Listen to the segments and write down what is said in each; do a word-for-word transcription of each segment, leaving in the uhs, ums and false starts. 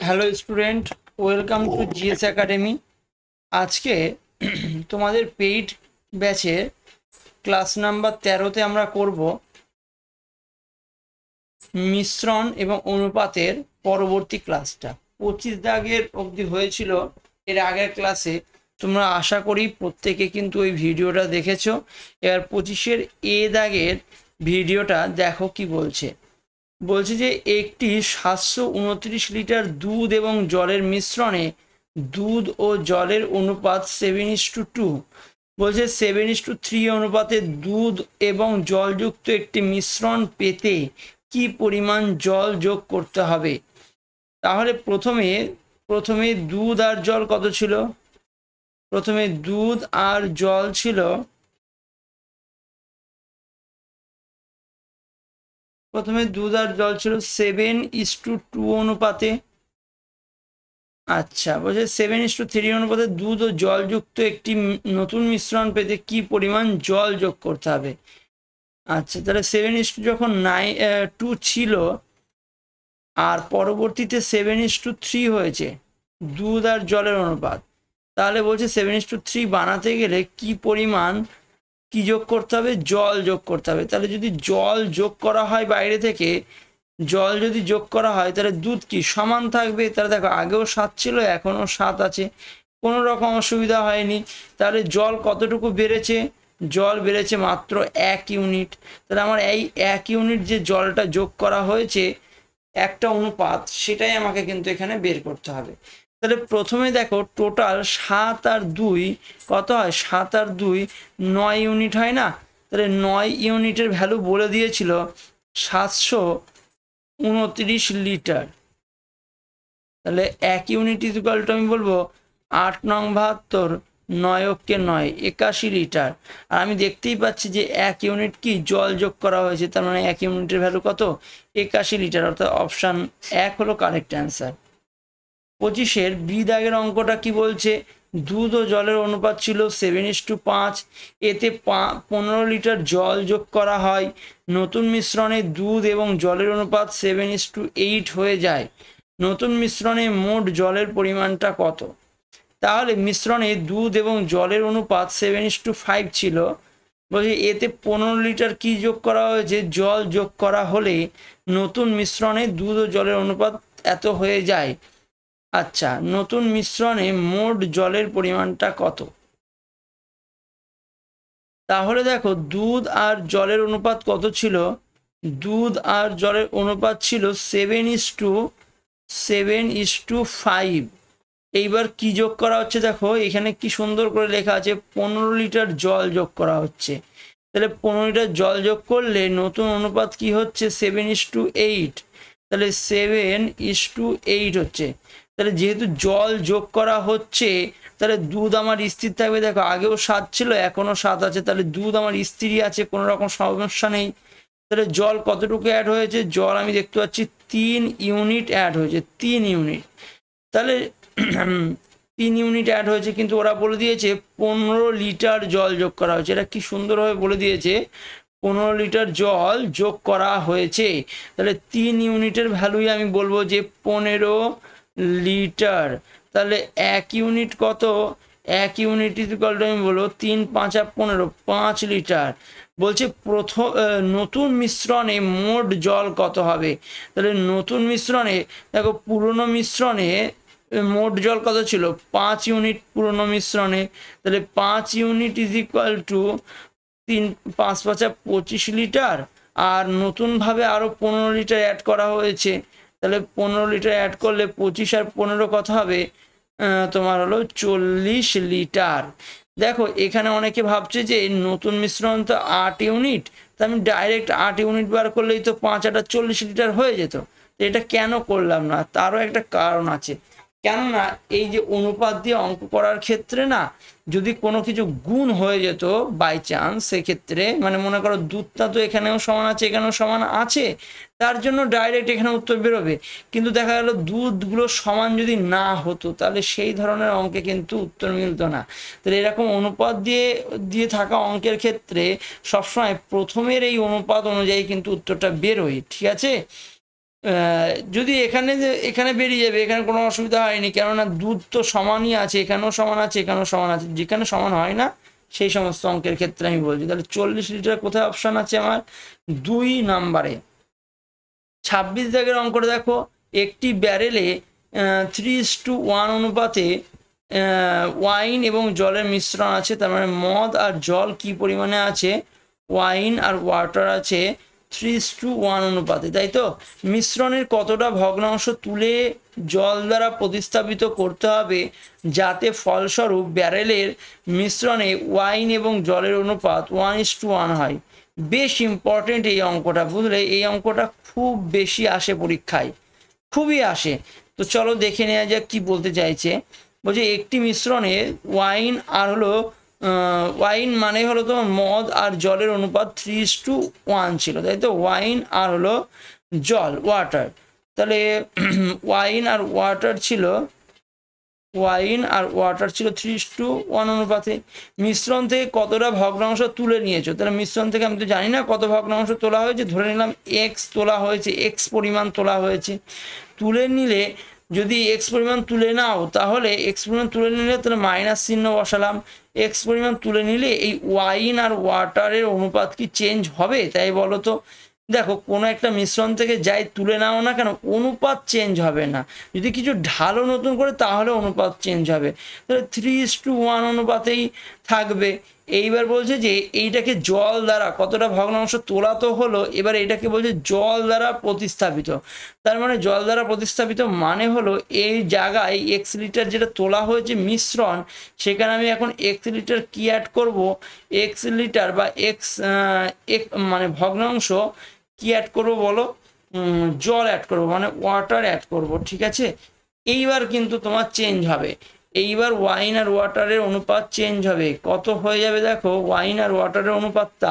Hello student, welcome to GS academy. আজকে তোমাদের paid ব্যাচে ক্লাস নাম্বার তেরোতে আমরা করব মিশ্রণ এবং অনুপাতের পরবর্তী ক্লাসটা। পঁচিশ দাগের অবধি হয়েছিল এর আগের ক্লাসে, তোমরা আশা করি প্রত্যেকে কিন্তু ওই ভিডিওটা দেখেছো। এবার পঁচিশের এ দাগের ভিডিওটা দেখো কি বলছে। বলছে যে একটি সাতশো উনত্রিশ লিটার দুধ এবং জলের মিশ্রণে দুধ ও জলের অনুপাত সেভেন ইস টু টু। বলছে সেভেন ইস টু থ্রি অনুপাতে দুধ এবং জলযুক্ত একটি মিশ্রণ পেতে কি পরিমাণ জল যোগ করতে হবে। তাহলে প্রথমে প্রথমে দুধ আর জল কত ছিল? প্রথমে দুধ আর জল ছিল প্রথমে দুধ আর জল ছিল সেভেন ইস টু টু অনুপাতে। আচ্ছা, বলছে সেভেন ইস টু থ্রি অনুপাতে দুধ ও জলযুক্ত একটি নতুন মিশ্রণ পেতে কি পরিমাণ জল যোগ করতে হবে। আচ্ছা, তাহলে সেভেন ইস টু যখন নাইন টু ছিল আর পরবর্তীতে সেভেন ইস টু থ্রি হয়েছে দুধ আর জলের অনুপাত, তাহলে বলছে সেভেন ইস টু থ্রি বানাতে গেলে কি পরিমাণ কি যোগ করতে হবে? জল যোগ করতে হবে। তাহলে যদি জল যোগ করা হয় বাইরে থেকে, জল যদি যোগ করা হয় তাহলে দুধ কি সমান থাকবে? তাহলে দেখো আগেও সাত ছিল, এখনও সাত আছে, কোনো রকম অসুবিধা হয়নি। তাহলে জল কতটুকু বেড়েছে? জল বেড়েছে মাত্র এক ইউনিট। তাহলে আমার এই এক ইউনিট যে জলটা যোগ করা হয়েছে একটা অনুপাত, সেটাই আমাকে কিন্তু এখানে বের করতে হবে। তাহলে প্রথমে দেখো টোটাল সাত আর দুই কত হয়? সাত আর দুই নয় ইউনিট হয় না? তাহলে নয় ইউনিটের ভ্যালু বলে দিয়েছিল সাতশো উনত্রিশ লিটার। তাহলে এক ইউনিট ইকুয়াল টু আমি বলবো আট নং বাহাত্তর, নয় অক্ষে নয়, একাশি লিটার। আর আমি দেখতেই পাচ্ছি যে এক ইউনিট কি জল যোগ করা হয়েছে, তার মানে এক ইউনিটের ভ্যালু কত? একাশি লিটার। অর্থাৎ অপশান এক হলো কারেক্ট অ্যান্সার। পঁচিশের বি দাগের অঙ্কটা কি বলছে? দুধ ও জলের অনুপাত ছিল সেভেন ইস টু পাঁচ, এতে পনেরো লিটার জল যোগ করা হয়। নতুন মিশ্রণে দুধ এবং জলের অনুপাত সেভেন ইস টু এইট হয়ে যায়। নতুন মিশ্রণে মোট জলের পরিমাণটা কত? তাহলে মিশ্রণে দুধ এবং জলের অনুপাত সেভেন ইস টু ফাইভ ছিল। বলছি এতে পনেরো লিটার কি যোগ করা হয়েছে? জল যোগ করা হলে নতুন মিশ্রণে দুধ ও জলের অনুপাত এত হয়ে যায়। আচ্ছা, নতুন মিশ্রণে মোট জলের পরিমাণটা কত? তাহলে দেখো দুধ আর জলের অনুপাত কত ছিল? দুধ আর জলের অনুপাত ছিল সেভেন ইস টু সেভেন ইস টু ফাইভ। এইবার কি যোগ করা হচ্ছে দেখো, এখানে কি সুন্দর করে লেখা আছে পনেরো লিটার জল যোগ করা হচ্ছে। তাহলে পনেরো লিটার জল যোগ করলে নতুন অনুপাত কি হচ্ছে? Seven is to eight. তাহলে সেভেন ইস টু এইট হচ্ছে। তাহলে যেহেতু জল যোগ করা হচ্ছে তাহলে দুধ আমার স্থির থাকবে। দেখো আগেও সাত ছিল, এখনও সাত আছে, তাহলে দুধ আমার স্থিরই আছে, কোনো রকম সমস্যা নেই। তাহলে জল কতটুকু অ্যাড হয়েছে? জল আমি দেখতে পাচ্ছি তিন ইউনিট অ্যাড হয়েছে, তিন ইউনিট। তাহলে তিন ইউনিট অ্যাড হয়েছে, কিন্তু ওরা বলে দিয়েছে পনেরো লিটার জল যোগ করা হয়েছে। এটা কি সুন্দরভাবে বলে দিয়েছে পনেরো লিটার জল যোগ করা হয়েছে। তাহলে তিন ইউনিটের ভ্যালুই আমি বলবো যে পনেরো লিটার। তাহলে এক ইউনিট কত? এক ইউনিট ইকুয়াল টু আমি বলবো তিন পাঁচা পনেরো, পাঁচ লিটার। বলছে প্রথম নতুন মিশ্রণে মোট জল কত হবে? তাহলে নতুন মিশ্রণে দেখো পুরনো মিশ্রণে মোট জল কত ছিল? পাঁচ ইউনিট পুরনো মিশ্রণে। তাহলে পাঁচ ইউনিট ইজ ইকুয়াল টু তিন পাঁচ পাঁচা পঁচিশ লিটার, আর নতুনভাবে আরও পনেরো লিটার অ্যাড করা হয়েছে। তাহলে পনেরো লিটার অ্যাড করলে পঁচিশ আর পনেরো কত হবে? তোমার হলো চল্লিশ লিটার। দেখো এখানে অনেকে ভাবছে যে নতুন মিশ্রণ তো আট ইউনিট, তা আমি ডাইরেক্ট আট ইউনিট বার করলেই তো পাঁচ আটা চল্লিশ লিটার হয়ে যেত। তো এটা কেন করলাম না? তারও একটা কারণ আছে। কেননা এই যে অনুপাত দিয়ে অঙ্ক করার ক্ষেত্রে না, যদি কোনো কিছু গুণ হয়ে যেত বাই চান্স, সেক্ষেত্রে মানে মনে করো দুধটা তো এখানেও সমান আছে এখানেও সমান আছে, তার জন্য ডাইরেক্ট এখানে উত্তর বেরোবে। কিন্তু দেখা গেল দুধগুলো সমান যদি না হতো তাহলে সেই ধরনের অঙ্কে কিন্তু উত্তর মিলতো না। তাহলে এরকম অনুপাত দিয়ে দিয়ে থাকা অঙ্কের ক্ষেত্রে সবসময় প্রথমের এই অনুপাত অনুযায়ী কিন্তু উত্তরটা বেরোয়। ঠিক আছে? যদি এখানে যে এখানে বেরিয়ে যাবে, এখানে কোনো অসুবিধা হয়নি, কেননা দুধ তো সমানই আছে, এখানেও সমান আছে, এখানেও সমান আছে, যেখানে সমান হয় না সেই সমস্ত অঙ্কের ক্ষেত্রে আমি বলছি। তাহলে চল্লিশ লিটার কোথায় অপশান আছে আমার? দুই নাম্বারে। ছাব্বিশ দাগের অঙ্কটা দেখো, একটি ব্যারেলে থ্রি ইস টু ওয়ান অনুপাতে ওয়াইন এবং জলের মিশ্রণ আছে, তার মানে মদ আর জল কি পরিমাণে আছে? ওয়াইন আর ওয়াটার আছে থ্রি ইস টু ওয়ান অনুপাতে, তাই তো? মিশ্রণের কতটা ভগ্নাংশ তুলে জল দ্বারা প্রতিস্থাপিত করতে হবে যাতে ফলস্বরূপ ব্যারেলের মিশ্রণে ওয়াইন এবং জলের অনুপাত ওয়ান ইস টু ওয়ান হয়? বেশ ইম্পর্টেন্ট এই অঙ্কটা, বুঝলে? এই অঙ্কটা খুব বেশি আসে পরীক্ষায়, খুবই আসে। তো চলো দেখে নেওয়া যাক কি বলতে চাইছে। বলছে একটি মিশ্রণে ওয়াইন আর হলো ওয়াইন মানে হলো তোমার মদ আর জলের অনুপাত থ্রি ইস টু ওয়ান ছিল, তাই তো? ওয়াইন আর হলো জল, ওয়াটার। তাহলে ওয়াইন আর ওয়াটার ছিল ওয়াইন আর ওয়াটার ছিল থ্রি ইস টু ওয়ান অনুপাতে। মিশ্রণ থেকে কতটা ভগ্নাংশ তুলে নিয়েছো? তাহলে মিশ্রণ থেকে আমি তো জানি না কত ভগ্নাংশ তোলা হয়েছে, ধরে নিলাম এক্স তোলা হয়েছে, এক্স পরিমাণ তোলা হয়েছে। তুলে নিলে যদি এক্স পরিমাণ তুলে নাও, তাহলে এক্স পরিমাণ তুলে নিলে তাহলে মাইনাস চিহ্ন বসালাম। এক্স পরিমাণ তুলে নিলে এই ওয়াইন আর ওয়াটারের অনুপাত কি চেঞ্জ হবে? তাই বলো তো। দেখো, কোনো একটা মিশ্রণ থেকে যাই তুলে নাও না কেন, অনুপাত চেঞ্জ হবে না। যদি কিছু ঢালো নতুন করে, তাহলে অনুপাত চেঞ্জ হবে। তাহলে থ্রি ইস টু ওয়ান অনুপাতেই থাকবে। এইবার বলছে যে এইটাকে জল দ্বারা কতটা ভগ্নাংশ তোলা তো হলো, এবার এটাকে বলছে জল দ্বারা প্রতিস্থাপিত। তার মানে জল দ্বারা প্রতিস্থাপিত মানে হলো এই জায়গায় এক্স লিটার যেটা তোলা হয়েছে মিশ্রণ, সেখানে আমি এখন এক্স লিটার কি অ্যাড করব? এক্স লিটার বা এক্স মানে ভগ্নাংশ কি অ্যাড করব বলো? জল অ্যাড করব, মানে ওয়াটার অ্যাড করব, ঠিক আছে? এইবার কিন্তু তোমার চেঞ্জ হবে। এইবার ওয়াইন আর ওয়াটারের অনুপাত চেঞ্জ হবে। কত হয়ে যাবে দেখো, ওয়াইন আর ওয়াটারের অনুপাতটা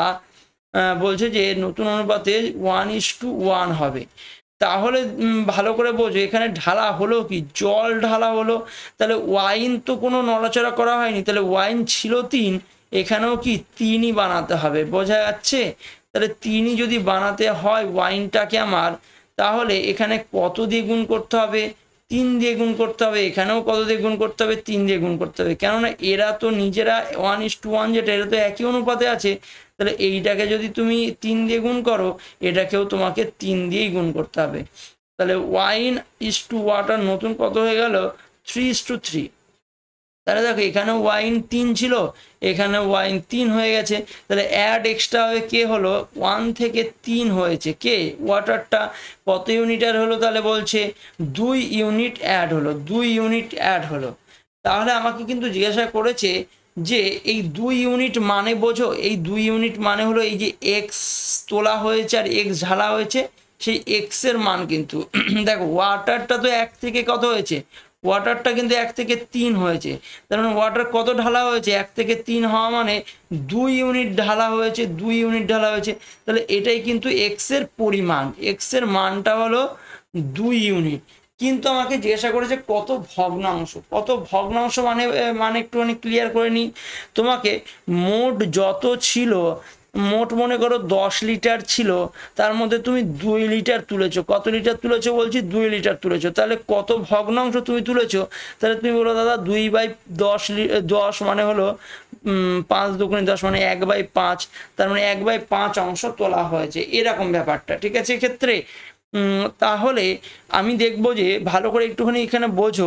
বলছে যে নতুন অনুপাতে ওয়ান ইস টু ওয়ান হবে। তাহলে ভালো করে বোঝো, এখানে ঢালা হলো কি? জল ঢালা হলো। তাহলে ওয়াইন তো কোনো নড়াচড়া করা হয়নি, তাহলে ওয়াইন ছিল তিন, এখানেও কি তিনই বানাতে হবে, বোঝা যাচ্ছে? তাহলে তিনই যদি বানাতে হয় ওয়াইনটাকে আমার, তাহলে এখানে কত দিয়ে গুণ করতে হবে? তিন দিয়ে গুণ করতে হবে। এখানেও কত দিয়ে গুণ করতে হবে? তিন দিয়ে গুণ করতে হবে, কেননা এরা তো নিজেরা ওয়ান ইস টু ওয়ান যেটা, এরা তো একই অনুপাতে আছে। তাহলে এইটাকে যদি তুমি তিন দিয়ে গুণ করো, এটাকেও তোমাকে তিন দিয়েই গুণ করতে হবে। তাহলে ওয়াইন ইস টু ওয়াটার নতুন কত হয়ে গেল? Three is to three. তাহলে দেখো, এখানে ওয়াইন তিন ছিল, এখানে ওয়াইন তিন হয়ে গেছে। তাহলে অ্যাড এক্সট্রা হয়ে কে হলো? ওয়ান থেকে তিন হয়েছে কে? ওয়াটারটা। কত ইউনিটের হলো? তাহলে বলছে দুই ইউনিট অ্যাড হলো, দুই ইউনিট অ্যাড হলো। তাহলে আমাকে কিন্তু জিজ্ঞাসা করেছে যে এই দুই ইউনিট মানে বোঝো? এই দুই ইউনিট মানে হলো এই যে এক্স তোলা হয়েছে আর এক্স ঢালা হয়েছে, সেই এক্সের মান কিন্তু দেখো, ওয়াটারটা তো এক থেকে কত হয়েছে? ওয়াটারটা কিন্তু এক থেকে তিন হয়েছে। তার মানে ওয়াটার কত ঢালা হয়েছে? এক থেকে তিন হওয়া মানে দুই ইউনিট ঢালা হয়েছে, দুই ইউনিট ঢালা হয়েছে। তাহলে এটাই কিন্তু এক্সের পরিমাণ, এক্সের মানটা হলো দুই ইউনিট। কিন্তু আমাকে জিজ্ঞাসা করেছে কত ভগ্নাংশ। কত ভগ্নাংশ মানে মানে একটুখানি ক্লিয়ার করে নিই তোমাকে। মোট যত ছিল, মোট মনে করো দশ লিটার ছিল, তার মধ্যে তুমি দুই লিটার তুলেছো। কত লিটার তুলেছো বলছি? দুই লিটার তুলেছো। তাহলে কত ভগ্নাংশ তুমি তুলেছো? তাহলে তুমি বলো দাদা দুই বাই দশ দশ মানে হলো পাঁচ দুগুণে দশ, মানে এক বাই পাঁচ। তার মানে এক বাই পাঁচ অংশ তোলা হয়েছে, এরকম ব্যাপারটা, ঠিক আছে? এক্ষেত্রে তাহলে আমি দেখবো যে ভালো করে একটুখানি এখানে বোঝো।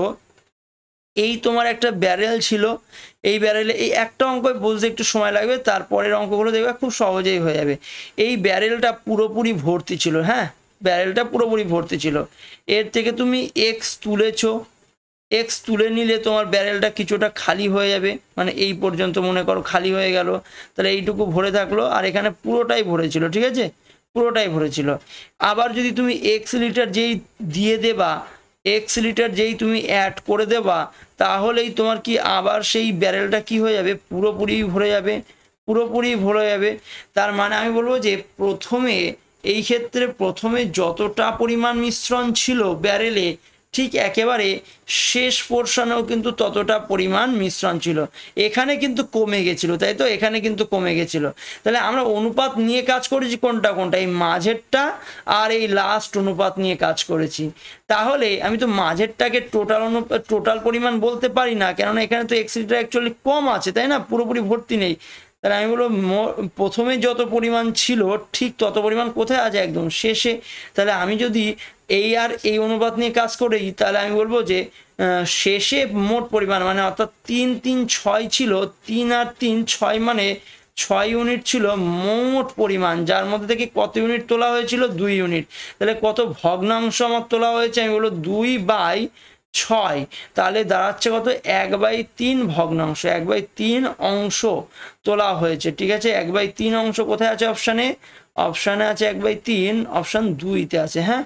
এই তোমার একটা ব্যারেল ছিল, এই ব্যারেলে এই একটা অঙ্ক বুঝতে একটু সময় লাগবে, তারপরের অঙ্কগুলো দেখবে খুব সহজেই হয়ে যাবে। এই ব্যারেলটা পুরোপুরি ভর্তি ছিল, হ্যাঁ, ব্যারেলটা পুরোপুরি ভর্তি ছিল। এর থেকে তুমি এক্স তুলেছো, এক্স তুলে নিলে তোমার ব্যারেলটা কিছুটা খালি হয়ে যাবে, মানে এই পর্যন্ত মনে করো খালি হয়ে গেল। তাহলে এইটুকু ভরে থাকলো, আর এখানে পুরোটাই ভরেছিল, ঠিক আছে? পুরোটাই ভরেছিল। আবার যদি তুমি এক্স লিটার যেই দিয়ে দেবা, এক্স লিটার যেই তুমি অ্যাড করে দেবা, তাহলেই তোমার কি আবার সেই ব্যারেলটা কি হয়ে যাবে? পুরোপুরি ভরে যাবে, পুরোপুরি ভরে যাবে। তার মানে আমি বলবো যে প্রথমে, এই ক্ষেত্রে প্রথমে যতটা পরিমাণ মিশ্রণ ছিল ব্যারেলে, ঠিক একেবারে শেষ পোর্শনেও কিন্তু ততটা পরিমাণ মিশ্রণ ছিল, এখানে কিন্তু কমে গেছিল, তাই তো, এখানে কিন্তু কমে গেছিল। তাহলে আমরা অনুপাত নিয়ে কাজ করেছি কোনটা কোনটা, এই মাঝেরটা আর এই লাস্ট অনুপাত নিয়ে কাজ করেছি। তাহলে আমি তো মাঝেরটাকে টোটাল অনুপাত টোটাল পরিমাণ বলতে পারি না, কেননা এখানে তো এক্স লিটার অ্যাকচুয়ালি কম আছে, তাই না, পুরোপুরি ভর্তি নেই। তাহলে আমি বলবো প্রথমে যত পরিমাণ ছিল ঠিক তত পরিমাণ কোথায় আছে, একদম শেষে। তাহলে আমি যদি এই আর এই অনুপাত নিয়ে কাজ করি, তাহলে আমি বলবো যে শেষে মোট পরিমাণ মানে অর্থাৎ তিন তিন ছয় ছিল, তিন আর তিন ছয় মানে ছয় ইউনিট ছিল মোট পরিমাণ, যার মধ্যে থেকে কত ইউনিট তোলা হয়েছিল, দুই ইউনিট। তাহলে কত ভগ্নাংশ আমার তোলা হয়েছে, আমি বলবো দুই বাই ছয়, তাহলে দাঁড়াচ্ছে কত, এক বাই তিন ভগ্নাংশ, এক বাই তিন অংশ তোলা হয়েছে। ঠিক আছে, এক বাই তিন অংশ কোথায় আছে, অপশানে, অপশানে আছে এক বাই তিন, অপশান দুইতে আছে, হ্যাঁ,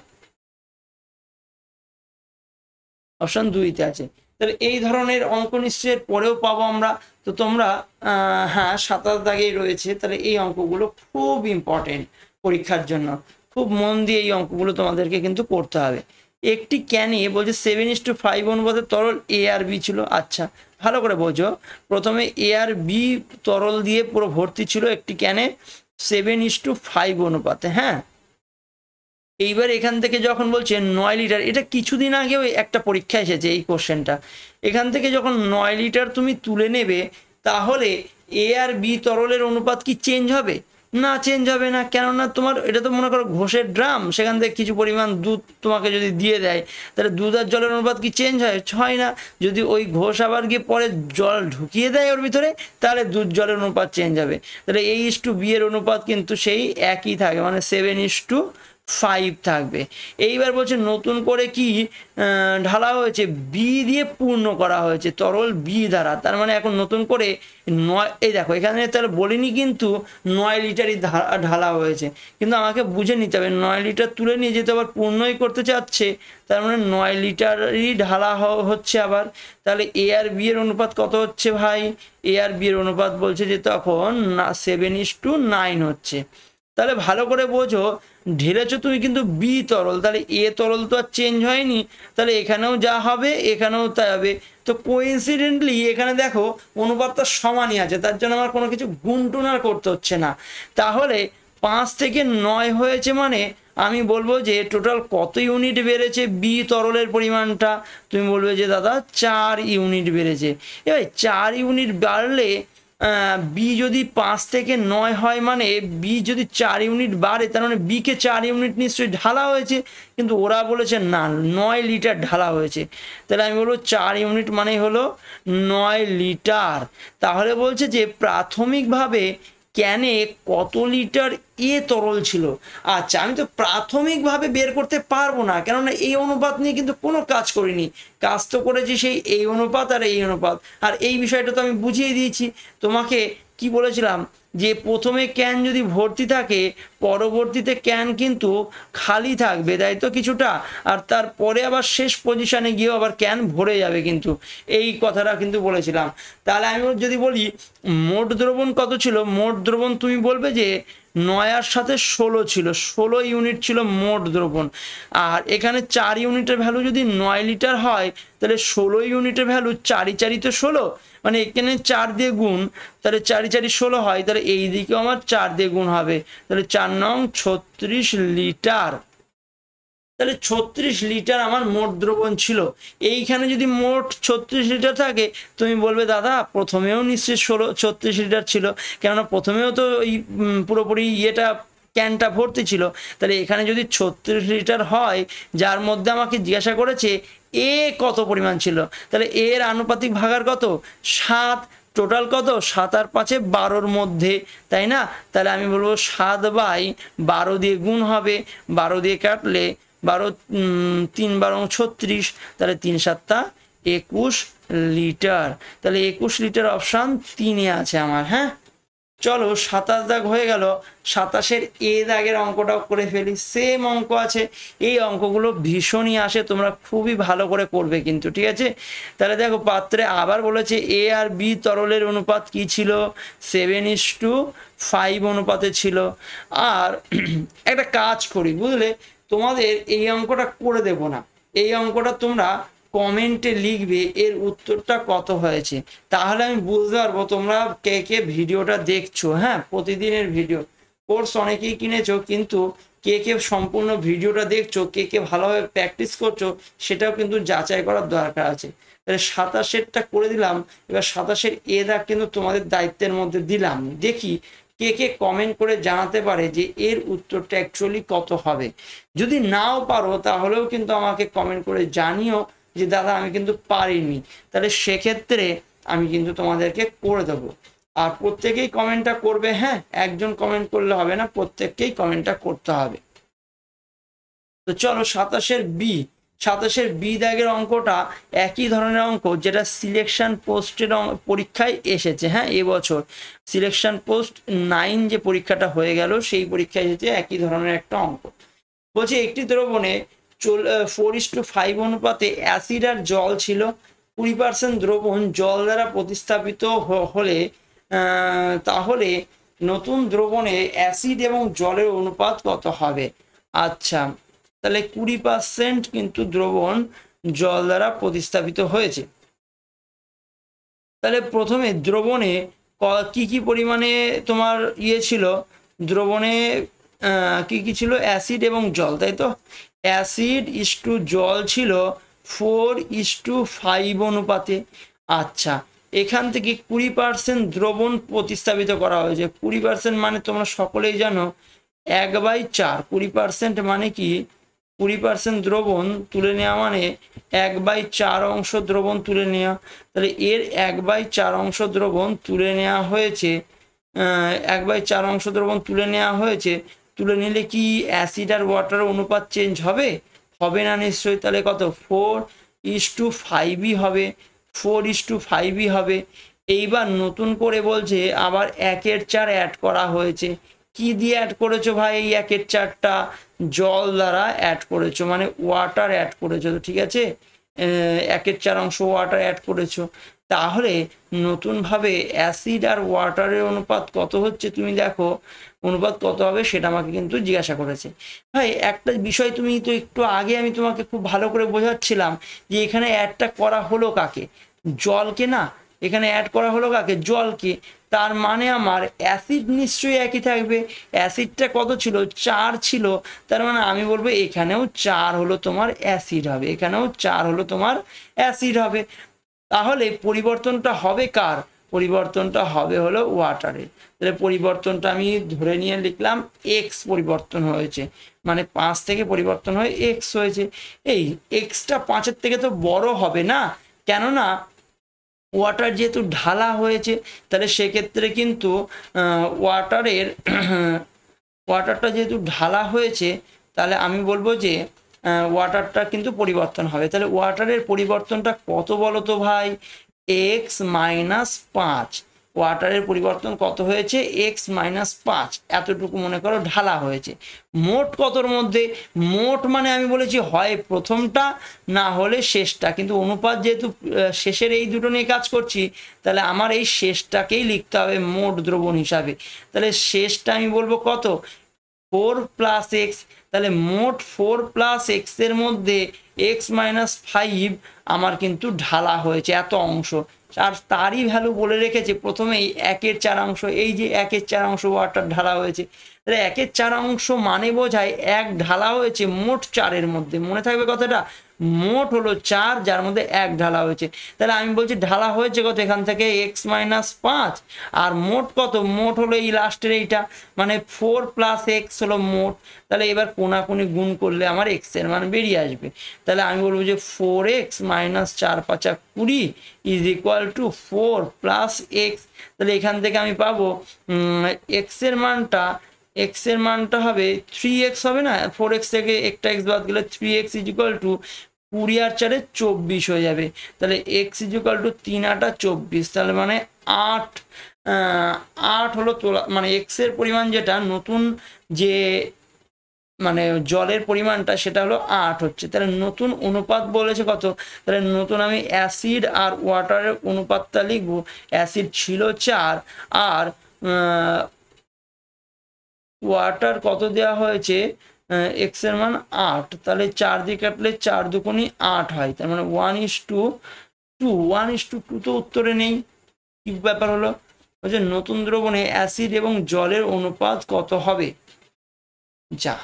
অপশান দুইতে আছে। তাহলে এই ধরনের অঙ্ক নিশ্চয়ের পরেও পাবো আমরা। তো তোমরা হ্যাঁ সাতাশ দাগেই রয়েছে, তাহলে এই অঙ্কগুলো খুব ইম্পর্টেন্ট পরীক্ষার জন্য, খুব মন দিয়ে এই অঙ্কগুলো তোমাদেরকে কিন্তু করতে হবে। একটি ক্যানে বলছে সেভেন ইস টু ফাইভ অনুপাতে তরল এ আর বি ছিল। আচ্ছা ভালো করে বোঝো, প্রথমে এ আর বি তরল দিয়ে পুরো ভর্তি ছিল একটি ক্যানে সেভেন ইস টু ফাইভ অনুপাতে, হ্যাঁ। এইবার এখান থেকে যখন বলছে নয় লিটার, এটা কিছুদিন আগেও একটা পরীক্ষা এসেছে এই কোশ্চেনটা, এখান থেকে যখন নয় লিটার তুমি তুলে নেবে, তাহলে এ আর বি তরলের অনুপাত কি চেঞ্জ হবে? না, চেঞ্জ হবে না, কেননা তোমার এটা তো মনে করো ঘোষের ড্রাম, সেখান থেকে কিছু পরিমাণ দুধ তোমাকে যদি দিয়ে দেয়, তাহলে দুধ আর জলের অনুপাত কি চেঞ্জ হয়? হয় না। যদি ওই ঘোষ আবার গিয়ে পরে জল ঢুকিয়ে দেয় ওর ভিতরে, তাহলে দুধ জলের অনুপাত চেঞ্জ হবে। তাহলে এ ইস টু বি এর অনুপাত কিন্তু সেই একই থাকে, মানে সেভেন ইস টু ফাইভ থাকবে। এইবার বলছে নতুন করে কি ঢালা হয়েছে, বি দিয়ে পূর্ণ করা হয়েছে, তরল বি দ্বারা, তার মানে এখন নতুন করে নয়, এই দেখো এখানে তাহলে বলিনি কিন্তু নয় লিটারই ঢালা হয়েছে, কিন্তু আমাকে বুঝে নিতে হবে নয় লিটার তুলে নিয়ে যেতে আবার পূর্ণই করতে চাচ্ছে, তার মানে নয় লিটারই ঢালা হচ্ছে আবার। তাহলে এ আর বি এর অনুপাত কত হচ্ছে ভাই, এ আর বি এর অনুপাত বলছে যে তখন না সেভেন ইস টু নাইন হচ্ছে। তাহলে ভালো করে বোঝো, ঢেলেছো তুমি কিন্তু বি তরল, তাহলে এ তরল তো আর চেঞ্জ হয়নি, তাহলে এখানেও যা হবে এখানেও তাই হবে। তো কোইন্সিডেন্টলি এখানে দেখো অনুপাতটা সমানই আছে, তার জন্য আমার কোনো কিছু গুণটুন আর করতে হচ্ছে না। তাহলে পাঁচ থেকে নয় হয়েছে, মানে আমি বলবো যে টোটাল কত ইউনিট বেড়েছে বি তরলের পরিমাণটা, তুমি বলবে যে দাদা চার ইউনিট বেড়েছে। এবার চার ইউনিট বাড়লে বি যদি পাঁচ থেকে নয় হয়, মানে বি যদি চার ইউনিট বাড়ে, তার মানে বিকে চার ইউনিট নিশ্চয়ই ঢালা হয়েছে, কিন্তু ওরা বলেছে না নয় লিটার ঢালা হয়েছে। তাহলে আমি বলবো চার ইউনিট মানে হলো নয় লিটার। তাহলে বলছে যে প্রাথমিকভাবে ক্যানে কত লিটার এ তরল ছিল। আচ্ছা আমি তো প্রাথমিকভাবে বের করতে পারবো না, কেননা এই অনুপাত নিয়ে কিন্তু কোনো কাজ করিনি, কাজ তো করেছি সেই এই অনুপাত আর এই অনুপাত, আর এই বিষয়টা তো আমি বুঝিয়ে দিয়েছি তোমাকে। কি বলেছিলাম যে প্রথমে ক্যান যদি ভর্তি থাকে, পরবর্তীতে ক্যান কিন্তু খালি থাকবে, তাই তো কিছুটা, আর তারপরে আবার শেষ পজিশনে গিয়েও আবার ক্যান ভরে যাবে, কিন্তু এই কথাটা কিন্তু বলেছিলাম। তাহলে আমি যদি বলি মোট দ্রবণ কত ছিল, মোট দ্রবণ তুমি বলবে যে নয়ার সাথে ষোলো ছিল, ষোলো ইউনিট ছিল মোট দ্রবণ। আর এখানে চার ইউনিটের ভ্যালু যদি নয় লিটার হয়, তাহলে ষোলো ইউনিটের ভ্যালু চারি চারি তো ষোলো, মানে এখানে চার দিয়ে গুণ, তাহলে চারি চারি ষোলো হয়, তাহলে এই দিকেও আমার চার দিয়ে গুণ হবে, তাহলে চার নং ছত্রিশ লিটার। তাহলে ছত্রিশ লিটার আমার মোট দ্রবণ ছিল। এইখানে যদি মোট ছত্রিশ লিটার থাকে, তুমি বলবে দাদা প্রথমেও নিশ্চয়ই ষোলো ছত্রিশ লিটার ছিল, কেননা প্রথমেও তো এই পুরোপুরি ইয়েটা ক্যানটা ভর্তি ছিল। তাহলে এখানে যদি ছত্রিশ লিটার হয়, যার মধ্যে আমাকে জিজ্ঞাসা করেছে এ কত পরিমাণ ছিল, তাহলে এর আনুপাতিক ভাগার কত, সাত, টোটাল কত, সাত আর পাঁচে বারোর মধ্যে, তাই না। তাহলে আমি বলবো সাত বাই বারো দিয়ে গুণ হবে, বারো দিয়ে কাটলে বারো তিন বারো ছত্রিশ, তাহলে তিন সাতটা একুশ লিটার। তাহলে একুশ লিটার অপশান তিনে আছে আমার। হ্যাঁ চলো সাতাশ দাগ হয়ে গেল, সাতাশের এ দাগের অঙ্কটাও করে ফেলি, সেম অঙ্ক আছে। এই অঙ্কগুলো ভীষণই আসে, তোমরা খুবই ভালো করে করবে কিন্তু, ঠিক আছে। তাহলে দেখো পাত্রে আবার বলেছে এ আর বি তরলের অনুপাত কি ছিল, সেভেন ইস টু ফাইভ অনুপাতে ছিল। আর একটা কাজ করি বুঝলে, তোমাদের এই অঙ্কটা করে দেব না, এই অঙ্কটা তোমরা কমেন্টে লিখবে এর উত্তরটা কত হয়েছে, তাহলে আমি বুঝতে পারবো তোমরা কে কে ভিডিওটা দেখছো। হ্যাঁ, প্রতিদিনের ভিডিও কোর্স অনেকেই কিনেছো, কিন্তু কে কে সম্পূর্ণ ভিডিওটা দেখছো, কে কে ভালোভাবে প্র্যাকটিস করছো, সেটাও কিন্তু যাচাই করার দরকার আছে। তাহলে সাতাশেরটা করে দিলাম, এবার সাতাশের এ দাগ কিন্তু তোমাদের দায়িত্বের মধ্যে দিলাম। দেখি কে কে কমেন্ট করে জানাতে পারে যে এর উত্তরটা অ্যাকচুয়ালি কত হবে। যদি নাও পারো তাহলেও কিন্তু আমাকে কমেন্ট করে জানিও যে দাদা আমি কিন্তু পারিনি, তাহলে সেক্ষেত্রে আমি কিন্তু তোমাদেরকে করে দেবো। আর প্রত্যেকেই কমেন্টটা করবে, হ্যাঁ, একজন কমেন্ট করলে হবে না, প্রত্যেককেই কমেন্টটা করতে হবে। তো চলো সাতাশের বি, সাতাশের বি দাগের অঙ্কটা একই ধরনের অঙ্ক যেটা সিলেকশন পোস্টের পরীক্ষায় এসেছে। হ্যাঁ, এবছর সিলেকশন পোস্ট নাইন যে পরীক্ষাটা হয়ে গেল সেই পরীক্ষায় এসেছে একই ধরনের একটা অঙ্ক। বলছে একটি দ্রবণে চল ফোর ইস টু ফাইভ অনুপাতে অ্যাসিড আর জল ছিল, কুড়ি পার্সেন্ট দ্রবণ জল দ্বারা প্রতিস্থাপিত হলে তাহলে নতুন দ্রবণে অ্যাসিড এবং জলের অনুপাত কত হবে। আচ্ছা, তাহলে কুড়ি পার্সেন্ট কিন্তু দ্রবণ জল দ্বারা প্রতিস্থাপিত হয়েছে। তাহলে প্রথমে দ্রবণে কি কি পরিমাণে তোমার ইয়ে ছিল, দ্রবণে কি কি ছিল, অ্যাসিড এবং জল, তাই তো। অ্যাসিড ইস টু জল ছিল ফোর ইস টু ফাইভ অনুপাতে। আচ্ছা, এখান থেকে কুড়ি পার্সেন্ট দ্রবণ প্রতিস্থাপিত করা হয়েছে। কুড়ি পার্সেন্ট মানে তোমরা সকলেই জানো এক বাই চার। কুড়ি পার্সেন্ট মানে কি, কুড়ি পার্সেন্ট দ্রবণ তুলে নেওয়া মানে এক বাই চার অংশ দ্রবণ তুলে নেওয়া। তাহলে এর এক বাই চার অংশ দ্রবণ তুলে নেওয়া হয়েছে, এক বাই চার অংশ দ্রবণ তুলে নেওয়া হয়েছে। তুলে নিলে কি অ্যাসিড আর ওয়াটার অনুপাত চেঞ্জ হবে? হবে না নিশ্চয়ই। তাহলে কত, ফোর ইস টু ফাইভই হবে, ফোর ইস টু ফাইভই হবে। এইবার নতুন করে বলছে আবার একের চার অ্যাড করা হয়েছে। কি দিয়ে অ্যাড করেছো ভাই? এই একের চারটা জল দ্বারা অ্যাড করেছো, মানে ওয়াটার অ্যাড করেছো। তো ঠিক আছে, একের চার অংশ ওয়াটার অ্যাড করেছো। তাহলে নতুনভাবে অ্যাসিড আর ওয়াটারের অনুপাত কত হচ্ছে তুমি দেখো, অনুপাত কত হবে সেটা আমাকে কিন্তু জিজ্ঞাসা করেছে। ভাই একটা বিষয় তুমি তো একটু আগে আমি তোমাকে খুব ভালো করে বোঝাচ্ছিলাম যে এখানে অ্যাডটা করা হলো কাকে, জলকে না। এখানে অ্যাড করা হলো কাকে, জলকে। তার মানে আমার অ্যাসিড নিশ্চয়ই একই থাকবে। অ্যাসিডটা কত ছিল, চার ছিল। তার মানে আমি বলবো এখানেও চার হলো তোমার অ্যাসিড হবে, এখানেও চার হলো তোমার অ্যাসিড হবে। তাহলে পরিবর্তনটা হবে কার, পরিবর্তনটা হবে হলো ওয়াটারের। তাহলে পরিবর্তনটা আমি ধরে নিয়ে লিখলাম এক্স পরিবর্তন হয়েছে, মানে পাঁচ থেকে পরিবর্তন হয়ে এক্স হয়েছে। এই এক্সটা পাঁচের থেকে তো বড় হবে না, কেননা ওয়াটার যেহেতু ঢালা হয়েছে। তাহলে সেক্ষেত্রে কিন্তু ওয়াটারের ওয়াটারটা যেহেতু ঢালা হয়েছে, তাহলে আমি বলবো যে ওয়াটারটা কিন্তু পরিবর্তন হবে। তাহলে ওয়াটারের পরিবর্তনটা কত বলো তো ভাই, এক্স মাইনাস পাঁচ। ওয়াটারের পরিবর্তন কত হয়েছে, এক্স মাইনাস পাঁচ, এতটুকু মনে করো ঢালা হয়েছে। মোট কতর মধ্যে, মোট মানে আমি বলেছি হয় প্রথমটা না হলে শেষটা, কিন্তু অনুপাত যেহেতু শেষের এই দুটো নিয়ে কাজ করছি, তাহলে আমার এই শেষটাকেই লিখতে হবে মোট দ্রবণ হিসাবে। তাহলে শেষটা আমি বলবো কত, ফোর প্লাস এক্স। তাহলে মোট ফোর প্লাস এক্স এর মধ্যে এক্স মাইনাস ফাইভ আমার কিন্তু ঢালা হয়েছে এত অংশ। আর তারই ভ্যালু বলে রেখেছে প্রথমেই একের চার অংশ, এই যে একের চার অংশ ওয়াটার ঢালা হয়েছে। তাহলে একের চার অংশ মানে বোঝায় এক ঢালা হয়েছে মোট চারের মধ্যে, মনে থাকবে কথাটা, মোট হলো চার যার মধ্যে এক ঢালা হয়েছে। তাহলে আমি বলছি ঢালা হয়েছে কত, এখান থেকে এক্স মাইনাস পাঁচ, আর মোট কত, মোট হলো এই লাস্টের এইটা, মানে ফোর প্লাস এক্স হলো মোট। তাহলে এবার কোনাকুনি গুণ করলে আমার এক্স এর মান বেরিয়ে আসবে। তাহলে আমি বলবো যে ফোর এক্স মাইনাস চার পাঁচা কুড়ি is equal to four plus x. তাহলে এখান থেকে আমি পাবো এক্স এর মানটা, এক্স এর মানটা হবে থ্রি এক্স হবে না, ফোর এক্স থেকে একটা এক্স বাদ গেলে three x is equal to কুড়ি আর চারে চব্বিশ হয়ে যাবে। তাহলে এক্স ইজ ইকুয়াল টু তিন আটা চব্বিশ, তাহলে মানে আট আট হলো তোলা, মানে এক্স এর পরিমাণ যেটা নতুন যে মানে জলের পরিমাণটা সেটা হলো আট হচ্ছে। তাহলে নতুন অনুপাত বলেছে কত, তাহলে নতুন আমি অ্যাসিড আর ওয়াটারের অনুপাতটা লিখবো। অ্যাসিড ছিল চার আর ওয়াটার কত দেওয়া হয়েছে, এক্স এর মান আট, তাহলে চার দিয়ে কাটলে চার দুগুণী আট হয়, তার মানে one is to two, one is to two তো উত্তরে নেই। কি ব্যাপার হলো, বলছে নতুন দ্রবণে অ্যাসিড এবং জলের অনুপাত কত হবে। যা,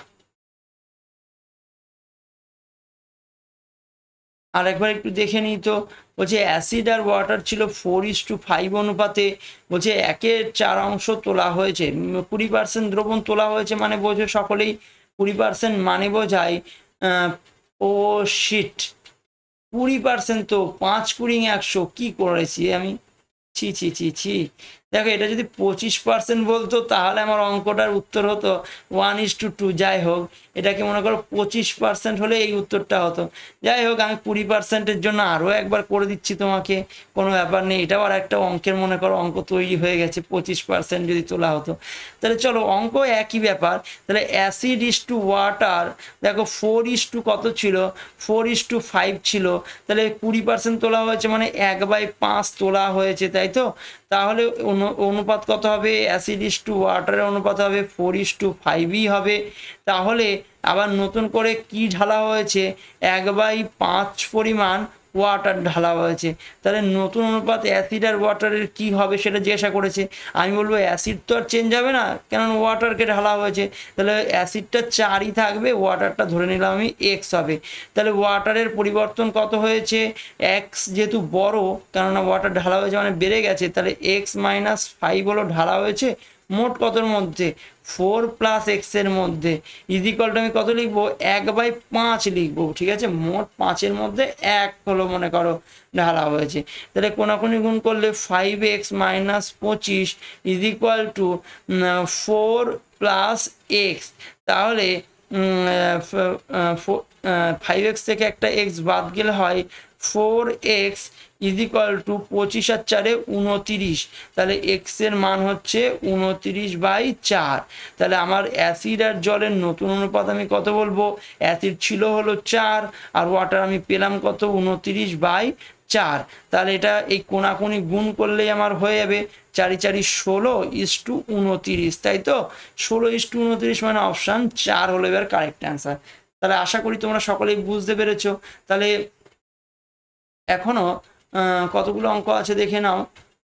আর একবার একটু দেখে নিই তো। বলছে অ্যাসিড আর ওয়াটার ছিল ফোর ইস টু ফাইভ অনুপাতে। বলছে একের চার অংশ তোলা হয়েছে, কুড়ি পার্সেন্ট দ্রবণ তোলা হয়েছে, মানে বোঝো সকলেই কুড়ি পার্সেন্ট মানে বোঝায় ও শিট, কুড়ি পার্সেন্ট তো পাঁচ কুড়ি একশো, কি করেছি আমি, ছি ছি ছি ছি। দেখো এটা যদি পঁচিশ পার্সেন্ট বলতো তাহলে আমার অঙ্কটার উত্তর হতো ওয়ান ইস টু টু। যাই হোক, এটাকে মনে করো পঁচিশ পার্সেন্ট হলে এই উত্তরটা হতো। যাই হোক, আমি কুড়ি পার্সেন্টের জন্য আরও একবার করে দিচ্ছি তোমাকে, কোনো ব্যাপার নেই। এটাও আর একটা অঙ্কের মনে করো অঙ্ক তৈরি হয়ে গেছে, পঁচিশ পার্সেন্ট যদি তোলা হতো। তাহলে চলো, অঙ্ক একই ব্যাপার। তাহলে অ্যাসিড ইস টু ওয়াটার, দেখো ফোর ইস টু কত ছিল, ফোর ইস টু ফাইভ ছিল, তাহলে কুড়ি পার্সেন্ট তোলা হয়েছে মানে এক বাই পাঁচ তোলা হয়েছে, তাই তো। তাহলে অনুপাত কত হবে, অ্যাসিড ইস টু ওয়াটারের অনুপাত হবে ফোর ইস টু ফাইভই হবে। তাহলে আবার নতুন করে কি ঢালা হয়েছে, এক বাই পাঁচ পরিমাণ ওয়াটার ঢালা হয়েছে। তাহলে নতুন অনুপাত অ্যাসিড আর ওয়াটারের কি হবে সেটা জিজ্ঞাসা করেছে। আমি বলবো অ্যাসিড তো আর চেঞ্জ হবে না, কেননা ওয়াটারকে ঢালা হয়েছে, তাহলে অ্যাসিডটা চারই থাকবে, ওয়াটারটা ধরে নিলাম আমি এক্স হবে। তাহলে ওয়াটারের পরিবর্তন কত হয়েছে, এক্স যেহেতু বড়, কেননা ওয়াটার ঢালা হয়েছে মানে বেড়ে গেছে, তাহলে এক্স মাইনাস ফাইভ হলো ঢালা হয়েছে, মোট কতর মধ্যে ফোর প্লাস এক্স এর মধ্যে ইজিকলটা আমি কত লিখবো, এক বাই পাঁচ লিখবো, ঠিক আছে। মোট পাঁচের মধ্যে এক হলো মনে করো ঢালা হয়েছে। তাহলে কোনাকুনি গুণ করলে ফাইভ এক্স মাইনাস পঁচিশ is equal to four plus x. তাহলে ফাইভ এক্স থেকে একটা এক্স বাদ গেলে হয় ফোর এক্স ইজিক্যাল টু পঁচিশ আর চারে উনতিরিশ, তাহলে এক্স এর মান হচ্ছে উনতিরিশ বাই চার। তাহলে আমার অ্যাসিড আর জলের নতুন অনুপাত আমি কত বলবো, অ্যাসিড ছিল হলো চার আর ওয়াটার আমি পেলাম কত, উনতিরিশ বাই চার। তাহলে এটা এই কোনাকুনি গুণ করলেই আমার হয়ে যাবে চারি চারি ষোলো ইস টু উনতিরিশ, তাই তো। ষোলো ইস টু উনতিরিশ মানে অপশান চার হলো এবার কারেক্ট অ্যান্সার। তাহলে আশা করি তোমরা সকলেই বুঝতে পেরেছো। তাহলে এখনো কতগুলো অঙ্ক আছে দেখে নাও।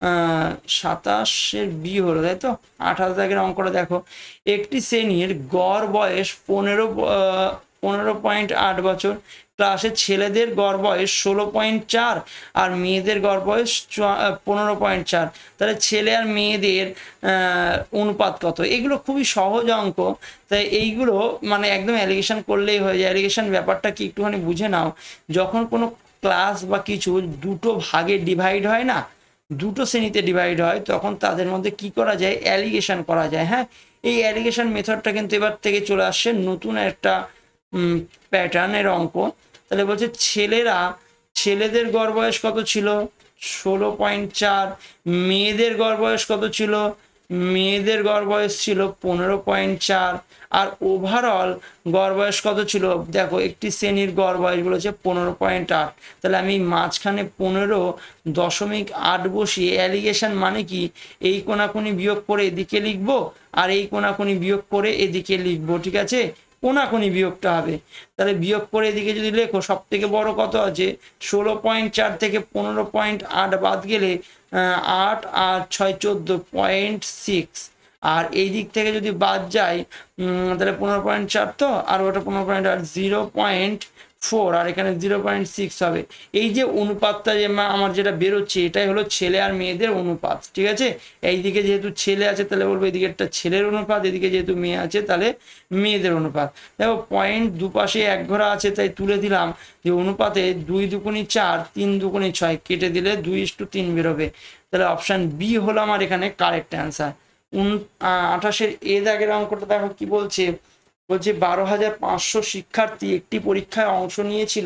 সাতাশের বি হলো, তাই তো। আঠাশ দাগের অঙ্কটা দেখো, একটি শ্রেণীর গড় বয়স পনেরো পনেরো পয়েন্ট আট বছর, ক্লাসে ছেলেদের গড় বয়স ষোলো পয়েন্ট চার আর মেয়েদের গড় বয়স পনেরো পয়েন্ট চার। তাহলে ছেলে আর মেয়েদের অনুপাত কত, এগুলো খুবই সহজ অঙ্ক। তাই এইগুলো মানে একদম অ্যালিগেশন করলেই হয়ে যায়। অ্যালিগেশন ব্যাপারটা কি একটুখানি বুঝে নাও, যখন কোনো ক্লাস বা কিছু দুটো ভাগে ডিভাইড হয় না, দুটো শ্রেণীতে ডিভাইড হয়, তখন তাদের মধ্যে কি করা যায়, অ্যালিগেশন করা যায়। হ্যাঁ, এই অ্যালিগেশন মেথডটা কিন্তু এবার থেকে চলে আসছে, নতুন একটা প্যাটার্নের অঙ্ক। তাহলে বলছে ছেলেরা, ছেলেদের গড় বয়স কত ছিল, ষোলো পয়েন্ট চার, মেয়েদের গড় বয়স কত ছিল, মেয়েদের গড় বয়স ছিল পনেরো পয়েন্ট চার, আর ওভারঅল গড় বয়স কত ছিল, দেখো একটি শ্রেণীর গড় বয়স বলেছে পনেরো পয়েন্ট আট। তাহলে আমি মাঝখানে পনেরো দশমিক আট বসিয়ে, অ্যালিগেশন মানে কি, এই কোনাকুনি বিয়োগ করে এদিকে লিখবো আর এই কোনাকুনি বিয়োগ করে এদিকে লিখবো, ঠিক আছে। কোনাকুনি বিয়োগটা হবে, তাহলে বিয়োগ করে এদিকে যদি লেখো, সব থেকে বড় কত আছে, ষোলো পয়েন্ট চার থেকে পনেরো পয়েন্ট আট বাদ গেলে আট আর ছয় চোদ্দ পয়েন্ট সিক্স, আর এই দিক থেকে যদি বাদ যায় তাহলে পনেরো পয়েন্ট চার তো, আর ওটা পনেরো পয়েন্ট আট, জিরো পয়েন্ট ফোর, আর এখানে জিরো পয়েন্ট সিক্স হবে। এই যে অনুপাতটা যে আমার যেটা বেরোচ্ছে, এটাই হলো ছেলে আর মেয়েদের অনুপাত, ঠিক আছে। এইদিকে যেহেতু ছেলে আছে তাহলে বলবো এদিকে একটা ছেলের অনুপাত, এদিকে যেহেতু মেয়ে আছে তাহলে মেয়েদের অনুপাত। দেখো পয়েন্ট দুপাশে এক ঘোরা আছে, তাই তুলে দিলাম যে অনুপাতে দুই দুগুণি চার, তিন দুগুণি ছয়, কেটে দিলে দুই ইস টু তিন বেরোবে। তাহলে অপশান বি হলো আমার এখানে কারেক্ট অ্যান্সার। উন আঠাশের এ দাগের অঙ্কটা দেখো কি বলছে, বলছে বারো হাজার পাঁচশো শিক্ষার্থী একটি পরীক্ষায় অংশ নিয়েছিল,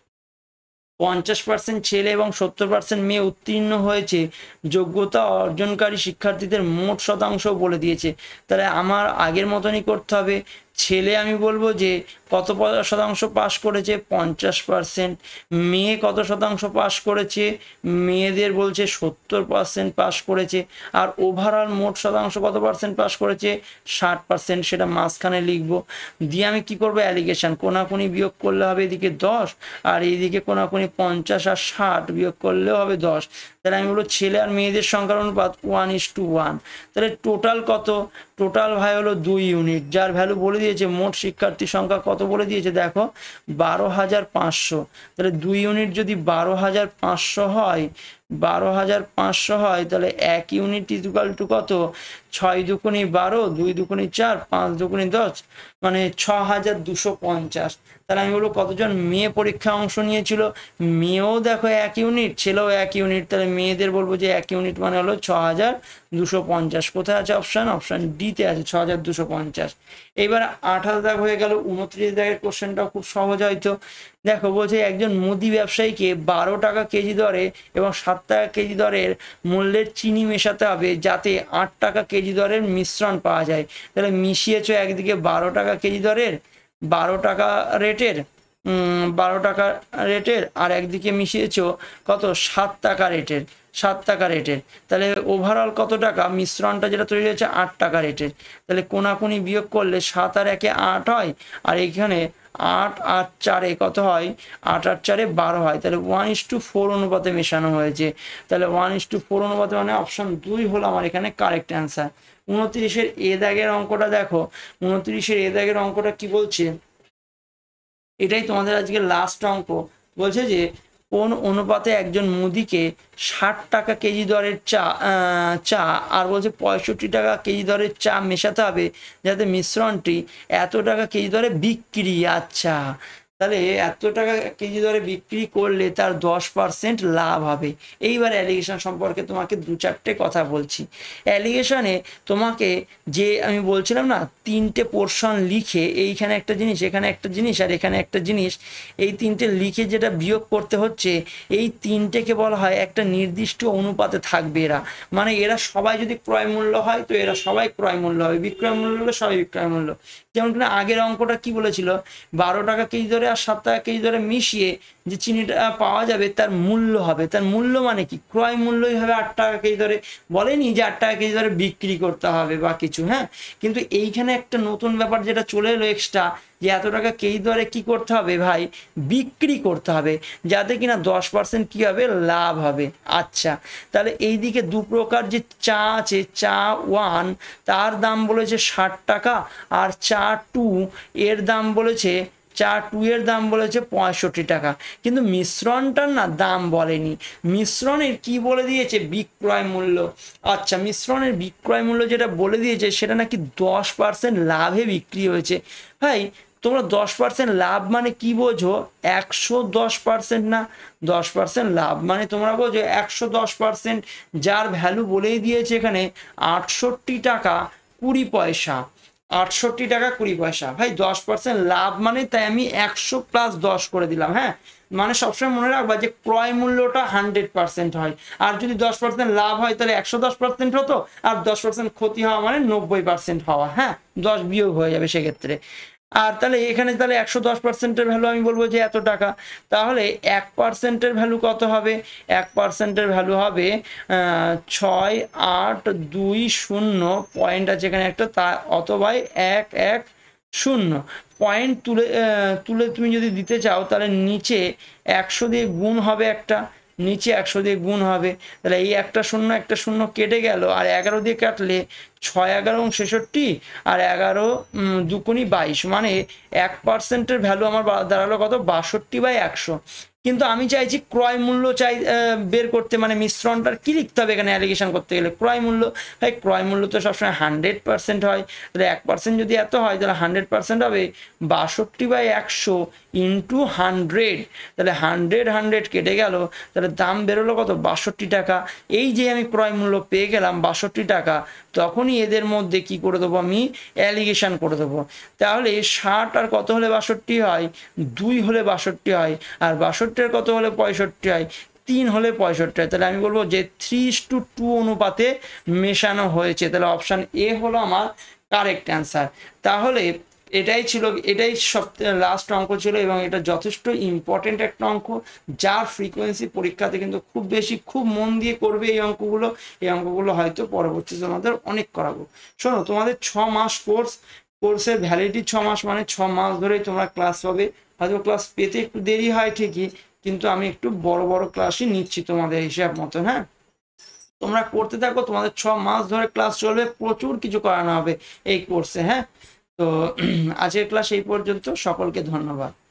পঞ্চাশ পার্সেন্ট ছেলে এবং সত্তর পার্সেন্ট মেয়ে উত্তীর্ণ হয়েছে, যোগ্যতা অর্জনকারী শিক্ষার্থীদের মোট শতাংশ বলে দিয়েছে। তাহলে আমার আগের মতনই করতে হবে, ছেলে আমি বলবো যে কত শতাংশ পাস করেছে, পঞ্চাশ পার্সেন্ট। মেয়ে কত শতাংশ পাস করেছে, মেয়েদের বলছে সত্তর পার্সেন্ট পাস করেছে। আর ওভারঅল মোট শতাংশ কত পার্সেন্ট পাস করেছে, ষাট পার্সেন্ট। সেটা মাঝখানে লিখবো। দিয়ে আমি কি করবো, অ্যালিগেশন কোনাকুনি বিয়োগ করলে হবে এদিকে দশ, আর এইদিকে কোনাকুনি পঞ্চাশ আর ষাট বিয়োগ করলেও হবে দশ। তাহলে আমি বলবো ছেলে আর মেয়েদের সংখ্যার অনুপাত ওয়ান ইস টু ওয়ান। তাহলে টোটাল কত, টোটাল ভাই হলো দুই ইউনিট, যার ভ্যালু বলে দিয়েছে। মোট শিক্ষার্থী সংখ্যা কত বলে দিয়েছে দেখো, বারো হাজার পাঁচশো। তাহলে দুই ইউনিট যদি বারো হাজার পাঁচশো হয়, বারো হাজার পাঁচশো হয়, তাহলে এক ইউনিট ইকুয়াল টু কত, ছয় দুকুনি বারো, দুই দুকুনি চার, পাঁচ দুকুনি দশ, মানে ছ হাজার দুশো পঞ্চাশ। তাহলে আমি বলবো কতজন মেয়ে পরীক্ষা অংশ নিয়েছিল, মেয়েও দেখো এক ইউনিট, ছেলেও এক ইউনিট। তাহলে মেয়েদের বলবো যে এক ইউনিট মানে হলো ছ হাজার দুশো পঞ্চাশ। কোথায় আছে অপশান, অপশান ডিতে আছে ছ হাজার দুশো পঞ্চাশ। এইবার আঠারো দাগ হয়ে গেল। উনত্রিশ দাগের কোশ্চেনটাও খুব সহজ হয়তো। দেখো বলছে একজন মুদি ব্যবসায়ীকে বারো টাকা কেজি দরে এবং সাত টাকা কেজি দরের মূল্যের চিনি মেশাতে হবে যাতে আট টাকা কেজি দরের মিশ্রণ পাওয়া যায়। তাহলে মিশিয়েছো একদিকে বারো টাকা কেজি দরের, বারো টাকা রেটের, বারো টাকা রেটের, আর একদিকে মিশিয়েছো কত, সাত টাকা রেটের, সাত টাকা রেটের। তাহলে ওভারঅল কত টাকা, মিশ্রণটা যেটা তৈরি হয়েছে আট টাকা রেটের। তাহলে কোনাকুনি বিয়োগ করলে সাত আর একে আট হয়, আর এখানে আট আট চারে কত হয়, আট আট চারে বারো হয়। তাহলে ওয়ান ইস টু ফোর অনুপাতে মেশানো হয়েছে। তাহলে ওয়ান ইস টু ফোর অনুপাতে মানে অপশন দুই হলো আমার এখানে কারেক্ট অ্যান্সার। উনত্রিশের এ দাগের অঙ্কটা দেখো, উনত্রিশের এ দাগের অঙ্কটা কি বলছে, এটাই তোমাদের আজকে লাস্ট অঙ্ক। বলছে যে কোন অনুপাতে একজন মুদিকে ষাট টাকা কেজি দরের চা চা আর বলছে পঁয়ষট্টি টাকা কেজি দরের চা মেশাতে হবে যাতে মিশ্রণটি এত টাকা কেজি দরে বিক্রি। আচ্ছা, তাহলে এত টাকা কেজি দরে বিক্রি করলে তার দশ পার্সেন্ট লাভ হবে। এইবার অ্যালিগেশন সম্পর্কে তোমাকে দু চারটে কথা বলছি। অ্যালিগেশনে তোমাকে যে আমি বলছিলাম না, তিনটে পোর্শন লিখে এইখানে একটা জিনিস, এখানে একটা জিনিস, আর এখানে একটা জিনিস, এই তিনটে লিখে যেটা বিয়োগ করতে হচ্ছে, এই তিনটেকে বলা হয় একটা নির্দিষ্ট অনুপাতে থাকবে এরা। মানে এরা সবাই যদি ক্রয় মূল্য হয় তো এরা সবাই ক্রয় মূল্য হবে, বিক্রয় মূল্য হলে সবাই বিক্রয় মূল্য। যেমন কিনা আগের অঙ্কটা কি বলেছিল, বারো টাকা কেজি ধরে আর সাত টাকা কেজি ধরে মিশিয়ে যে চিনিটা পাওয়া যাবে তার মূল্য হবে, তার মূল্য মানে কি, ক্রয় মূল্যই হবে আট টাকা কেজি ধরে। বলেনি যে আট টাকা কেজি ধরে বিক্রি করতে হবে বা কিছু, হ্যাঁ। কিন্তু এইখানে একটা নতুন ব্যাপার যেটা চলে এলো এক্সট্রা, যে এত টাকা কেজি দরে কি করতে হবে ভাই, বিক্রি করতে হবে, যাতে কিনা দশ পার্সেন্ট কী হবে, লাভ হবে। আচ্ছা, তাহলে এই দিকে দু প্রকার যে চা আছে, চা ওয়ান তার দাম বলেছে ষাট টাকা, আর চা টু এর দাম বলেছে, চা টু এর দাম বলেছে পঁয়ষট্টি টাকা। কিন্তু মিশ্রণটার না দাম বলেনি, মিশ্রণের কি বলে দিয়েছে, বিক্রয় মূল্য। আচ্ছা, মিশ্রণের বিক্রয় মূল্য যেটা বলে দিয়েছে সেটা নাকি দশ পার্সেন্ট লাভে বিক্রি হয়েছে। ভাই তোমরা দশ পার্সেন্ট লাভ মানে কি বোঝো, একশো দশ পার্সেন্ট না, দশ পার্সেন্ট লাভ মানে তোমরা বোঝো একশো দশ পার্সেন্ট, যার ভ্যালু বলেই দিয়েছে এখানে আটষট্টি টাকা কুড়ি পয়সা, আটষট্টি টাকা কুড়ি পয়সা। ভাই দশ পার্সেন্ট লাভ মানে, তাই আমি একশো প্লাস দশ করে দিলাম, হ্যাঁ। মানে সবসময় মনে রাখবা যে ক্রয় মূল্যটা হান্ড্রেড পার্সেন্ট হয়, আর যদি দশ পার্সেন্ট লাভ হয় তাহলে একশো দশ পার্সেন্ট হতো, আর দশ পার্সেন্ট ক্ষতি হওয়া মানে নব্বই পার্সেন্ট হওয়া, হ্যাঁ, দশ বিয়োগ হয়ে যাবে সেক্ষেত্রে। আর তাহলে এখানে তাহলে একশো দশ পার্সেন্টের ভ্যালু আমি বলবো যে এত টাকা। তাহলে এক পার্সেন্টের ভ্যালু কত হবে, এক পার্সেন্টের ভ্যালু হবে ছয় আট দুই শূন্য, পয়েন্ট আছে এখানে একটা, তা অথবা এক এক শূন্য। পয়েন্ট তুলে তুলে তুমি যদি দিতে চাও তাহলে নিচে একশো দিয়ে গুণ হবে, একটা নিচে একশো দিয়ে গুণ হবে। তাহলে এই একটা শূন্য একটা শূন্য কেটে গেল, আর এগারো দিয়ে কাটলে ছয় এগারো ছেষট্টি, আর এগারো দুকোনি বাইশ, মানে এক পার্সেন্টের ভ্যালু আমার দাঁড়ালো কত, বাষট্টি বাই একশো। কিন্তু আমি চাইছি ক্রয় মূল্য চাই বের করতে, মানে মিশ্রণটার কি লিখতে হবে এখানে অ্যালিগেশন করতে গেলে, ক্রয় মূল্য। ভাই ক্রয় মূল্য তো সবসময় হান্ড্রেড পার্সেন্ট হয়, তাহলে এক পার্সেন্ট যদি এত হয় তাহলে হান্ড্রেড পার্সেন্ট হবে বাষট্টি বাই একশো ইন্টু হান্ড্রেড। তাহলে হান্ড্রেড হান্ড্রেড কেটে গেল, তাহলে দাম বেরোলো কত, বাষট্টি টাকা। এই যে আমি ক্রয় মূল্য পেয়ে গেলাম বাষট্টি টাকা, তখনই এদের মধ্যে কি করে দেবো, আমি অ্যালিগেশন করে দেবো। তাহলে ষাট আর কত হলে বাষট্টি হয়, দুই হলে বাষট্টি হয়, আর বাষট্টি আর কত হলে পঁয়ষট্টি হয়, তিন হলে পঁয়ষট্টি হয়। তাহলে আমি বলবো যে থ্রি ইস টু টু অনুপাতে মেশানো হয়েছে। তাহলে অপশান এ হলো আমার কারেক্ট অ্যান্সার। তাহলে এটাই ছিল, এটাই সব লাস্ট অঙ্ক ছিল এবং এটা যথেষ্ট ইম্পর্টেন্ট একটা অঙ্ক, যার ফ্রিকোয়েন্সি পরীক্ষাতে কিন্তু খুব বেশি, খুব মন দিয়ে করবে এই অঙ্কগুলো। এই অঙ্কগুলো হয়তো পরবর্তীতে তোমাদের অনেক করাবো। শোনো, তোমাদের ছ মাস কোর্স, কোর্সের ভ্যালিডিটি ছ মাস, মানে ছ মাস ধরেই তোমরা ক্লাস পাবে। হয়তো ক্লাস পেতে একটু দেরি হয় ঠিকই, কিন্তু আমি একটু বড় বড় ক্লাসই নিচ্ছি তোমাদের হিসাব মতন। হ্যাঁ, তোমরা করতে থাকো, তোমাদের ছ মাস ধরে ক্লাস চলবে, প্রচুর কিছু করানো হবে এই কোর্সে। হ্যাঁ, তো আজকের ক্লাস এই পর্যন্ত, সকলকে ধন্যবাদ।